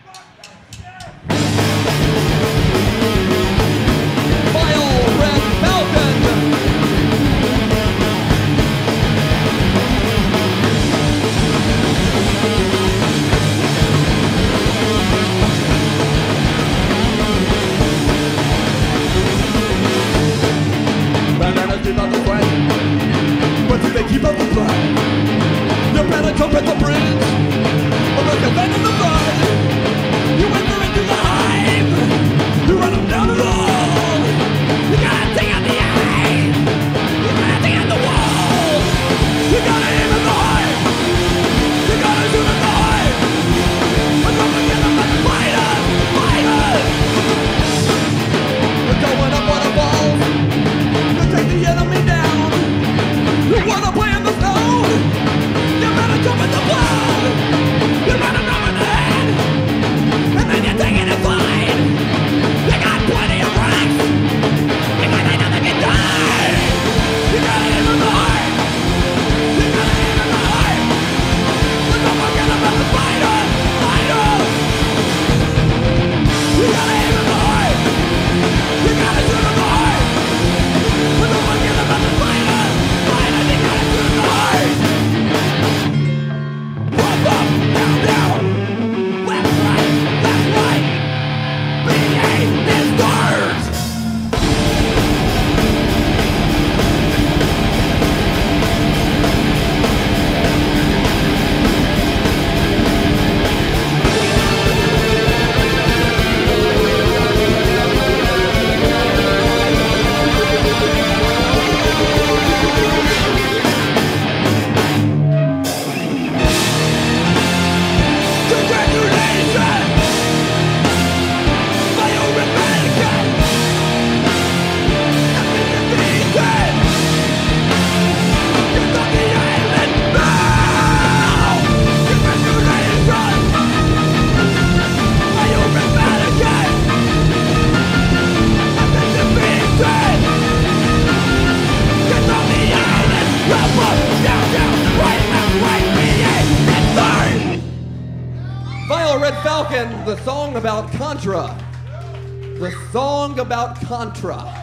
Vile Red Falcon. Bananas do not fight, but do they keep up the fight? You better jump at the bridge, or look at that in the blood. You enter into the hive, you run them down the road. You gotta take out the eye, you gotta take out the wall. You gotta aim at the hive, you gotta shoot at the hive. But don't forget about the fighters, fighters. You're going up on a ball to take the enemy down. You wanna play in the snow? You better jump in the blood. You better jump in the head, and then you're taking it fine. You got plenty of rocks. You got nothing to die. You gotta aim in the heart. You gotta aim in the heart. But don't forget about the fighter, fighter. You gotta aim in the heart. You gotta shoot in the heart. But don't forget about the fighter, fighter. You gotta shoot in the heart. Up, up, down, down. Left, right. BA is stars. Congratulations! My own Republican has been defeated! Get on the island now! Congratulations! My own Republican has been defeated! Get on the island! Up, up, down, down, right, BA, and third! Vile Red Falcon, the song about Contra. The song about Contra.